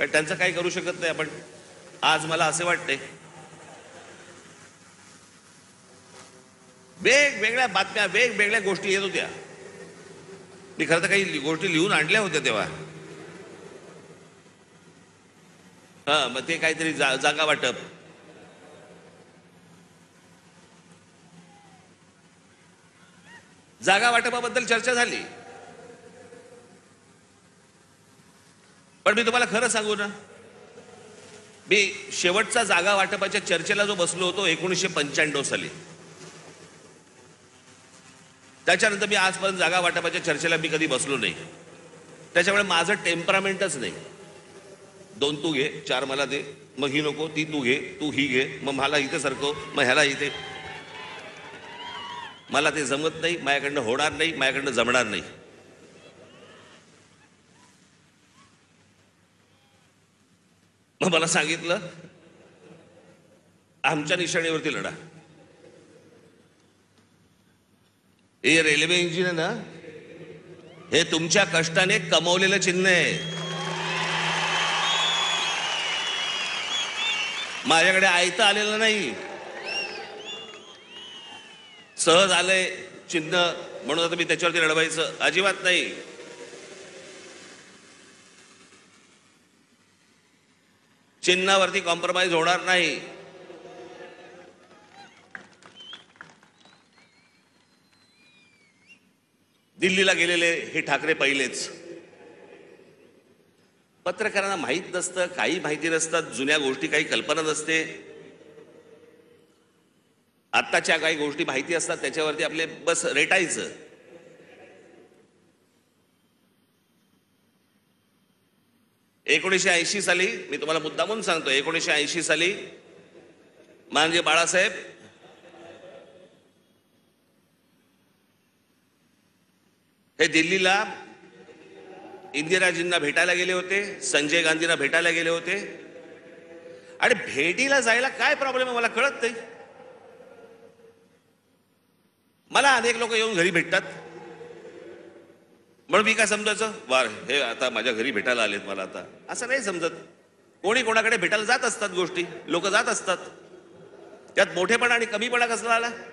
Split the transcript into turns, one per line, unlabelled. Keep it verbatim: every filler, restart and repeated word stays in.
कारण त्यांचं काही करू शकत नाही आपण. आज मला असे वाटते वेगवेगळ्या बातम्या वेगवेगळ्या गोष्टी येत होत्या. मी खरं तर काही गोष्टी लिहून आणल्या होत्या तेव्हा. हा मग ते काहीतरी जा, जागा वाटप, जागा वाटपाबद्दल चर्चा झाली. पण मी तुम्हाला खरं सांगू ना, मी शेवटचा जागा वाटपाच्या चर्चेला जो बसलो होतो एकोणीसशे पंच्याण्णव साली, त्याच्यानंतर मी आजपर्यंत जागा वाटपाच्या चर्चेला मी कधी बसलो नाही. त्याच्यामुळे माझं टेम्परामेंटच नाही. दोन तू घे, चार मला दे, मग ही नको ती तू घे, तू ही घे, मग मला इथे सरकव, मग ह्याला इथे. मला ते जमत नाही, माझ्याकडनं होणार नाही, माझ्याकडनं जमणार नाही. मग मला सांगितलं आमच्या निशाणीवरती लढा. हे रेल्वे इंजिन आहे ना, हे तुमच्या कष्टाने कमवलेलं चिन्ह आहे. माझ्याकडे आयतं आलेलं नाही, सहज आलंय चिन्ह म्हणून आता मी त्याच्यावरती लढवायचं अजिबात नाही. चिन्हावरती कॉम्प्रोमाइज होणार नाही. दिल्लीला गेलेले हे ठाकरे पहिलेच. पत्रकारांना माहीत नसतं, काही माहिती नसतात, जुन्या गोष्टी काही कल्पना नसते. आत्ताच्या काही गोष्टी माहिती असतात त्याच्यावरती आपले बस रेटायचं. एकोणीसशे ऐंशी साली मी तुम्हाला मुद्दामून सांगतो, एकोणीसशे ऐंशी साली माननीय बाळासाहेब हे दिल्लीला इंदिराजींना भेटायला गेले होते, संजय गांधींना भेटायला गेले होते. आणि भेटीला जायला काय प्रॉब्लेम आहे मला कळत नाही. मला अनेक लोक येऊन घरी भेटतात म्हणून मी काय समजायचं, वार हे आता माझ्या घरी भेटायला आलेत मला, आता असं नाही समजत. कोणी कोणाकडे भेटायला जात असतात, गोष्टी लोक जात असतात. त्यात मोठेपणा आणि कमीपणा कसला आला.